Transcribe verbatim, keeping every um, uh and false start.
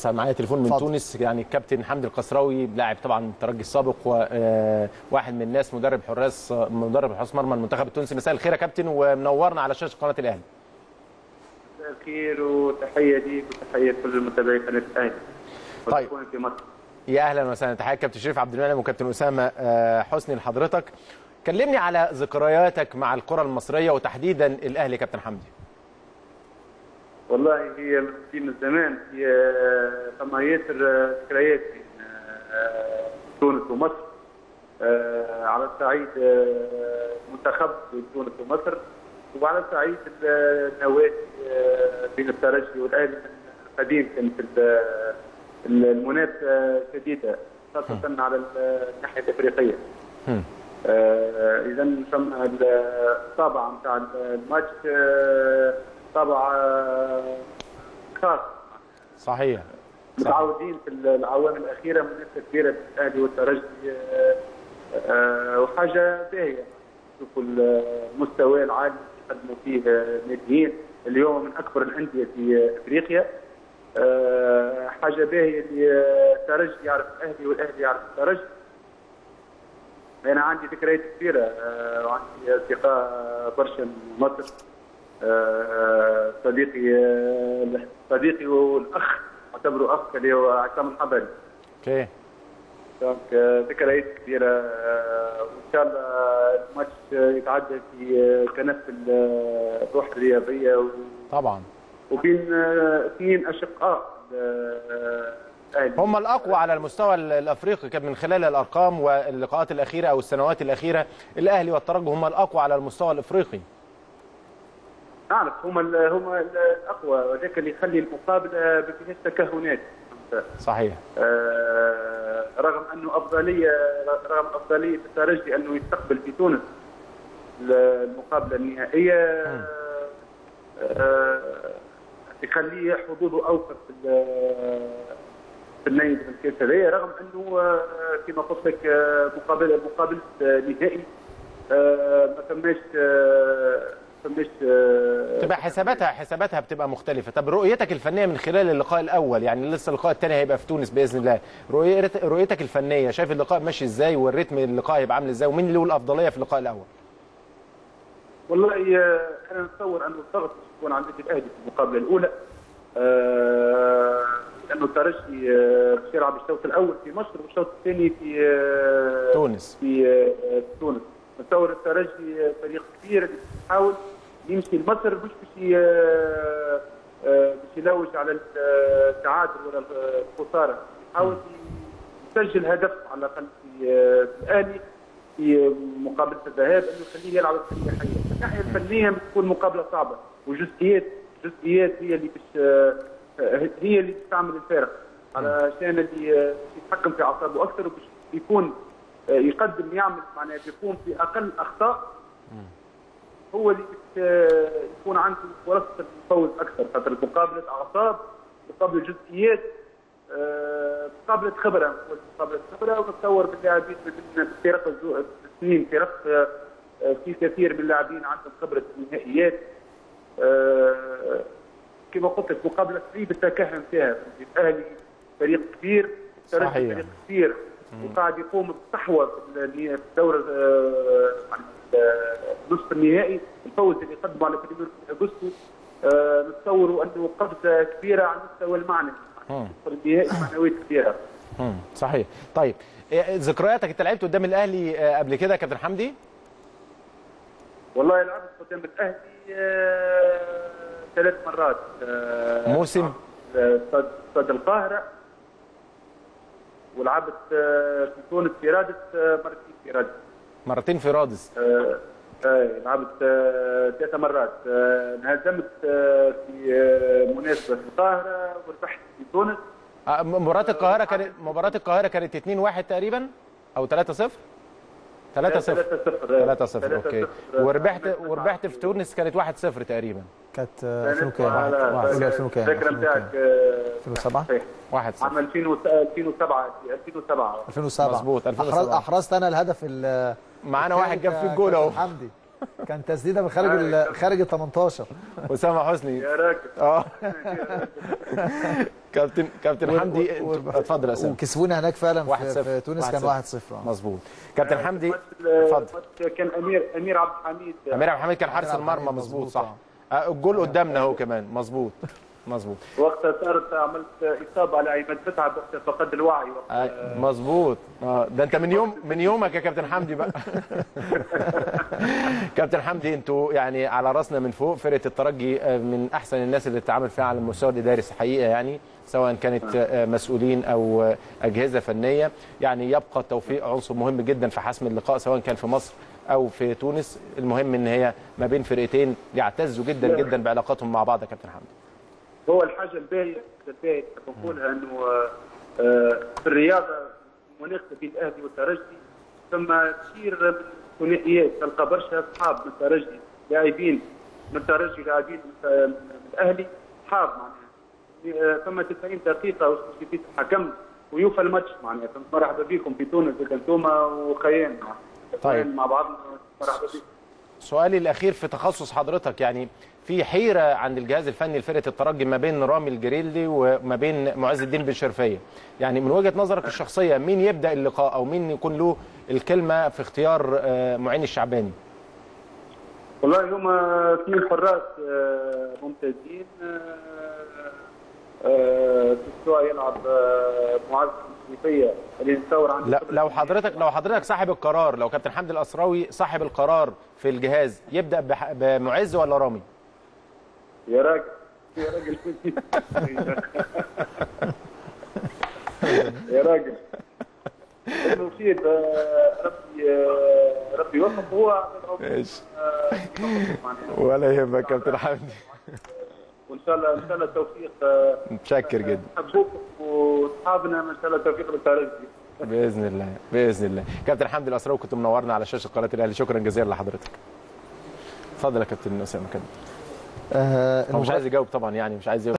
معايا تليفون من فضل. تونس، يعني الكابتن حمدي القصراوي لاعب طبعا الترجي السابق وواحد من الناس مدرب حراس مدرب حراس مرمى المنتخب التونسي. مساء الخير يا كابتن ومنورنا على شاشه قناه الاهلي. مساء الخير وتحيه ليك وتحيه كل المتابعين قناه الاهلي. طيب في مصر. يا اهلا وسهلا، تحيه كابتن شريف عبد المنعم وكابتن اسامه حسني لحضرتك. كلمني على ذكرياتك مع الكره المصريه وتحديدا الاهلي كابتن حمدي. والله هي في من زمان، هي ثم ياسر ذكريات بين تونس ومصر على صعيد منتخب تونس ومصر، وعلى صعيد النوادي بين الترجي والاهلي قديم كانت المنافسه شديده خاصه على الناحيه الافريقيه. اذا ثم الطابع نتاع الماتش طابع خاص. صحيح. متعودين في العوامل الاخيره منافسه كبيره بين الاهلي والترجي، وحاجه باهيه. شوفوا المستوى العالي اللي يقدموا فيه ناديين اليوم من اكبر الانديه في افريقيا. حاجه باهيه اللي الترجي يعرف الاهلي والاهلي يعرف الترجي. انا عندي ذكريات كثيره وعندي اصدقاء برشا من مصر. صديقي صديقي والاخ اعتبره اخ اللي هو عصام الحضري. اوكي. دونك ذكريات كثيره، وان شاء الله الماتش يتعدى في كنف الروح الرياضيه و... طبعا. وبين اثنين اشقاء هم الاقوى على المستوى الافريقي كان من خلال الارقام واللقاءات الاخيره او السنوات الاخيره. الاهلي والترجي هم الاقوى على المستوى الافريقي. نعرف هم هم الاقوى، ولكن يخلي المقابله ما فيهاش تكهنات. صحيح. آه رغم انه افضليه رغم افضليه الترجي انه يستقبل في تونس المقابله النهائيه، آه يخليه حظوظه اوفر في في النهائي من الكاس هذايا، رغم انه كما قلت لك مقابله مقابله نهائي ما ثماش فمش تبقى حساباتها حساباتها بتبقى مختلفه. طب رؤيتك الفنيه من خلال اللقاء الاول، يعني لسه اللقاء الثاني هيبقى في تونس باذن الله، رؤيتك الفنيه شايف اللقاء ماشي ازاي والريتم اللقاء هيبقى عامل ازاي ومين اللي له الافضليه في اللقاء الاول؟ والله انا نتصور انه الضغط يكون على النادي الاهلي في المقابله الاولى، لانه الترجي باش يلعب الشوط الاول في مصر والشوط الثاني في تونس في تونس. نتصور الترجي فريق كبير اللي يحاول يمشي لمصر مش باش باش يلوج على التعادل ولا الخساره، يحاول يسجل هدف على الاقل في الاهلي في مقابله الذهاب انه يخليه يلعب بطريقه حيه. من الناحيه الفنيه بتكون مقابله صعبه وجزئيات جزئيات هي اللي باش هي اللي تعمل الفارق علشان اللي يتحكم في اعصابه اكثر وباش يكون يقدم يعمل معناها يكون في اقل اخطاء، هو اللي يكون عنده فرصه الفوز اكثر. خاطر مقابله اعصاب، مقابله جزئيات، مقابله خبره، مقابله خبره. ونتصور باللاعبين من فرق السنين فرق في كثير من اللاعبين عندهم خبره النهائيات. كما قلت لك مقابله صعيب التكهن فيها. الاهلي فريق كبير، الترجي فريق كبير وقاعد يقوم بصحوه في الدوره نصف النهائي. الفوز اللي قدمه على فريق اغسطس نتصوروا انه قفزه كبيره على المستوى المعنوي. النهائي معنويات كبيره. امم صحيح. طيب ذكرياتك، انت لعبت قدام الاهلي قبل كده يا كابتن حمدي؟ والله لعبت قدام الاهلي ثلاث مرات. موسم؟ استاد القاهره، ولعبت في تونس في رادس مرتين في رادس. مرتين في رادس؟ آه آه لعبت ثلاث مرات. آه انهزمت في مناسبه في القاهره وربحت في تونس. آه مباراه القاهره كانت مباراه القاهره كانت اثنين واحد تقريبا او ثلاثة صفر؟ ثلاثة صفر ثلاثة صفر اوكي. وربحت وربحت في تونس كانت واحد صفر تقريبا. كانت ألفين وكام؟ ألفين وكام؟ الذاكره بتاعك ألفين وسبعة واحد صفر. عام ألفين وسبعة ألفين وسبعة ألفين وسبعة مظبوط. ألفين وسبعة احرزت انا الهدف معانا واحد جاب فيه الجول اهو حمدي. كان تسديده من خارج خارج ال ثمانية عشر. اسامه حسني يا راجل. اه كابتن كابتن حمدي اتفضل يا اسامه. وكسبونا هناك فعلا واحد في, صفر. في تونس كان واحد صفر. مظبوط. كابتن حمدي اتفضل. كان امير امير عبد الحميد امير عبد الحميد كان حارس المرمى. مظبوط صح. الجول قدامنا اهو كمان. مظبوط مظبوط. وقتها صارت عملت اصابه على عماد متعب وقتها فقد الوعي. آه مظبوط. اه ده انت من يوم من يومك يا كابتن حمدي بقى. كابتن حمدي انتوا يعني على راسنا من فوق. فرقه الترجي من احسن الناس اللي تتعامل فيها على المستوى الاداري حقيقه يعني، سواء كانت مسؤولين او اجهزه فنيه. يعني يبقى التوفيق عنصر مهم جدا في حسم اللقاء سواء كان في مصر او في تونس. المهم ان هي ما بين فرقتين يعتزوا جدا جدا بعلاقاتهم مع بعض يا كابتن حمدي. هو الحاجه الباهيه الباهيه نقولها انه في الرياضه مناخ بين الاهلي والترجي ثم كثير من الثنائيات، تلقى برشا اصحاب من الترجي لاعبين من الترجي لاعبين من الاهلي اصحاب معناها. ثم تسعين دقيقه وسبستيتيوت حكم ويوفى الماتش معناها. مرحبا بكم في تونس انتوما وخيان طيب مع بعض. مرحبا بكم. سؤالي الاخير في تخصص حضرتك، يعني في حيره عند الجهاز الفني لفرقه الترجي ما بين رامي الجريلي وما بين معز الدين بن شرفيه. يعني من وجهه نظرك الشخصيه مين يبدا اللقاء او مين يكون له الكلمه في اختيار معين الشعباني؟ والله هما اثنين حراس ممتازين. سواء يلعب معز بن شرفيه اللي نتصور عنده. لو حضرتك لو حضرتك صاحب القرار، لو كابتن حمدي الاسراوي صاحب القرار في الجهاز، يبدا بمعز ولا رامي؟ يا راجل يا راجل يا راجل المفيد ربي ربي يوفق. هو ماشي ولا يهمك كابتن حمدي. وان شاء الله ان شاء الله التوفيق. متشكر جدا. حبوكم واصحابنا ان شاء الله التوفيق للترجي باذن الله باذن الله. كابتن حمدي الاسراوي كنت منورنا على شاشه قناه الاهلي، شكرا جزيلا لحضرتك. اتفضل يا كابتن اسامه كده. آه هو مش عايز يجاوب طبعا، يعني مش عايز